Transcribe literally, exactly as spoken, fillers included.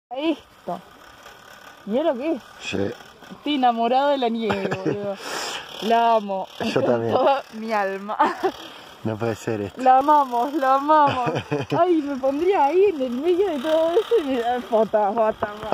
Esto. Mira lo que es. Sí. Estoy enamorado de la nieve, boludo. La amo. Yo también. Toda mi alma. No puede ser esto. La amamos, la amamos. Ay, me pondría ahí en el medio de todo eso y me da fotos, fotos.